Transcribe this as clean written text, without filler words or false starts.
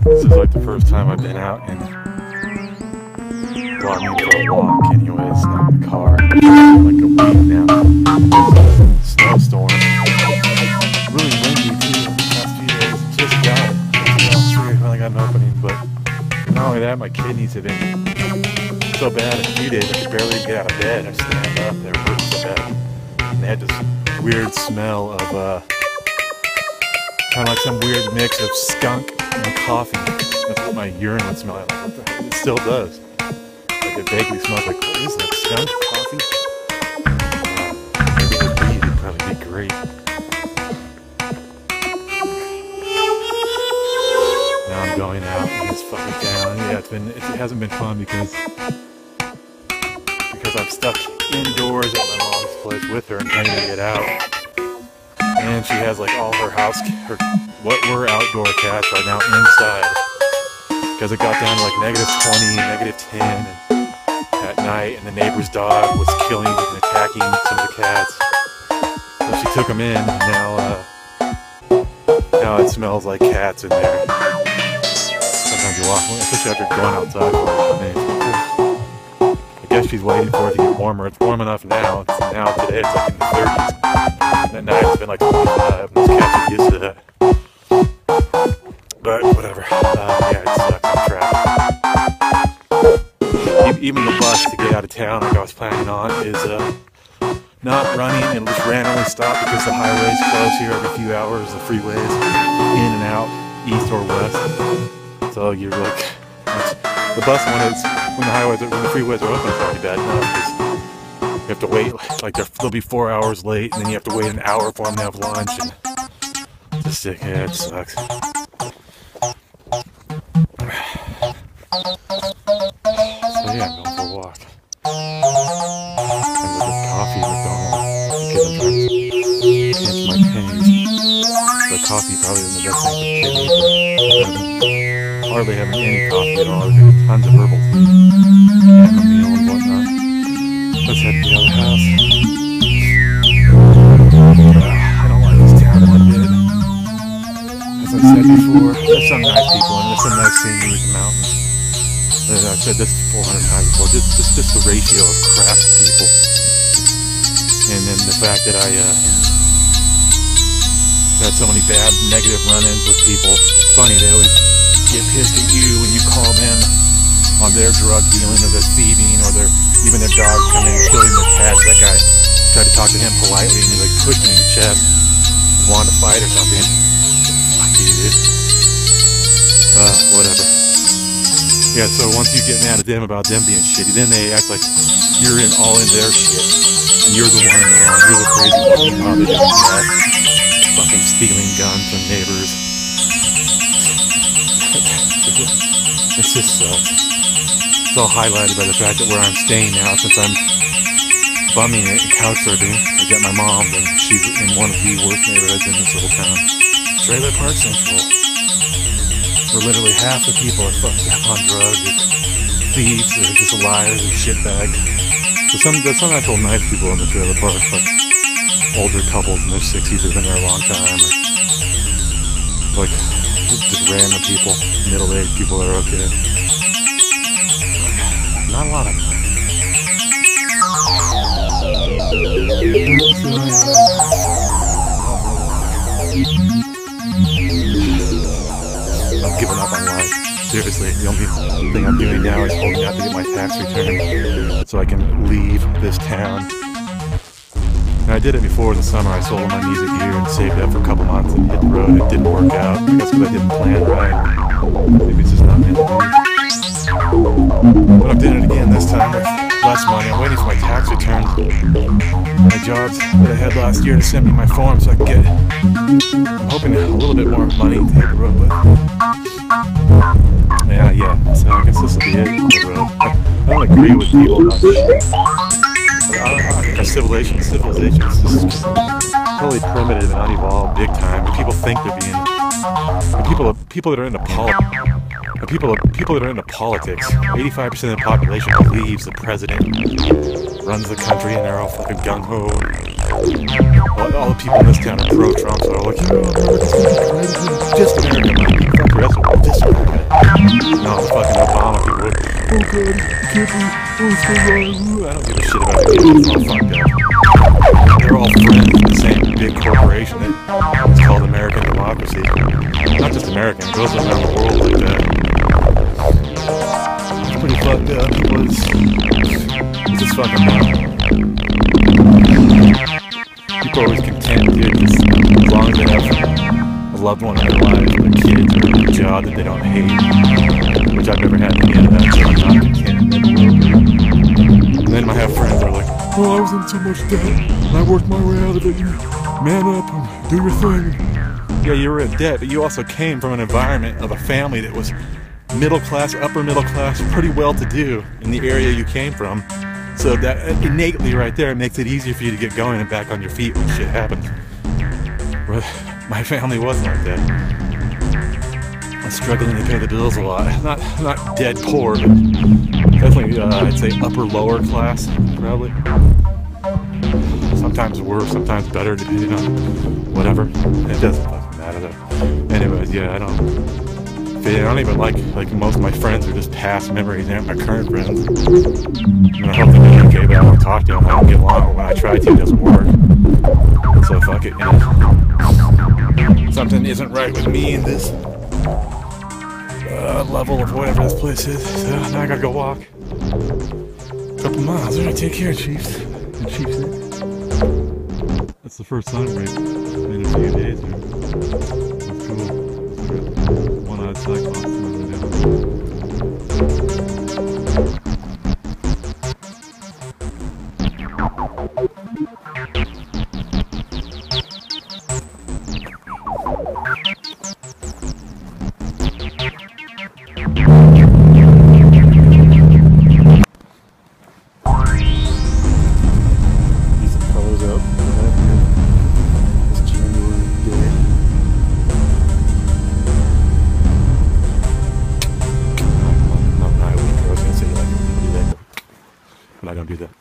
This is like the first time I've been out and brought me for a walk anyways, not in the car. Like a week now. Snowstorm. Really windy too the past few days. Just got it. I finally got an opening, but not only that, my kidneys have been so bad in a few days I could barely get out of bed. I stand up, they were hurting so bad. And they had this weird smell of kind of like some weird mix of skunk and coffee. That's what my urine would smell like. What the heck? It still does. Like it vaguely smells like, what is that, skunk coffee? Maybe it would weed would probably be great. Now I'm going out in this fucking town. Yeah, it hasn't been fun because I'm stuck indoors at my mom's place with her and trying to get out. And she has like all her what were outdoor cats right now inside. Because it got down to like -20, -10 at night, and the neighbor's dog was killing and attacking some of the cats. So she took them in, and now it smells like cats in there. Sometimes you walk, especially after going outside for it. I guess she's waiting for it to get warmer. It's warm enough now. Now today it's like in the 30s. And at night it's been like 25. Those cats are used to that. But whatever. Yeah, it sucks. I'm trapped. Even the bus to get out of town, like I was planning on, is not running. It'll just randomly stop because the highways close here every few hours. The freeways in and out, east or west. So you're like, the bus when the freeways are open, it's already bad enough because you have to wait, like they'll be 4 hours late, and then you have to wait an hour for them to have lunch, and it's sick. Yeah, it sucks. So yeah, I'm going for a walk. I'm gonna get coffee at McDonald's because I'm trying to pinch my pennies. The coffee probably isn't the best thing for kidneys, but hardly having any coffee at all. There's tons of herbal tea, chamomile and whatnot. Let's head to the other house. I don't like this town one bit. As I said before, there's some nice people and there's some nice scenery in the mountains. I've said this 400 times before, just the ratio of crap people. And then the fact that I had so many bad, negative run-ins with people. It's funny, they always get pissed at you when you call them on their drug dealing or their thieving or even their dog coming and killing their cats. That guy tried to talk to him politely and he like pushed me in the chest, wanted to fight or something. Fuck you, dude. Whatever. Yeah, so once you get mad at them about them being shitty, then they act like you're all in their shit. And you're the one in the wrong. You're the crazy one. Oh, they just mad. Fucking stealing guns from neighbors. It just sucks. It's all highlighted by the fact that where I'm staying now, since I'm bumming it and couch surfing, I got my mom, and she's in one of the worst neighborhoods in this little town. Trailer Park Central. Where literally half the people are fucked up on drugs, or thieves, or just liars, or shitbags. There's some actual nice people in the trailer park, like older couples in their 60s who've been there a long time, or like just random people, middle-aged people that are okay. Not a lot of them. I've given up on life. Seriously, the only thing I'm doing now is holding out to get my tax return so I can leave this town. And I did it before in the summer. I sold all my music gear and saved up for a couple months and hit the road. It didn't work out. I guess because I didn't plan right. Maybe it's just not meant to be. But I'm doing it again this time with less money. I'm waiting for my tax returns. My jobs that I had last year to send me my form so I can get, I'm hoping a little bit more money to hit the road with. Yeah, so I guess this will be it on the road. I don't agree with people about this. Our civilization is just totally primitive and unevolved, big time. And people think they're being, and people that are into politics. 85% of the population believes the president runs the country, and they're all fucking gung ho. All the people in this town are pro-Trump, so they're like, just America, fuck the rest of the world, just America. oh god, it can't be, oh it's so wrong. I don't give a shit about it. It's all fucked up. They're all friends in the same big corporation that it's called American democracy. Not just American, it goes around the world like that. It's pretty fucked up. It's just fucking dumb. People are always content, dude, just as long as they have a loved one in their lives, or kids, or a job that they don't hate, which I've never had any of that, so I'm not content. And then I have friends that are like, oh, I was in so much debt, and I worked my way out of it, you man up and do your thing. Yeah, you were in debt, but you also came from an environment of a family that was middle class, upper middle class, pretty well-to-do in the area you came from. So that innately right there makes it easier for you to get going and back on your feet when shit happens. But my family wasn't like that. I was struggling to pay the bills a lot. Not dead poor, but definitely I'd say upper lower class, probably. Sometimes worse, sometimes better, depending on whatever. It doesn't fucking matter though. Anyways, yeah, I don't even like most of my friends are just past memories. They aren't my current friends. And I hope they're okay, but I don't talk to them. I don't get along, but when I try to, it doesn't work. So fuck it, you know. Something isn't right with me in this level of whatever this place is. So now I gotta go walk a couple miles. Alright, take care, Chiefs. And Chiefs. That's the first sun break in a few days here. That's cool. One-eyed cyclops moving down. I don't do that.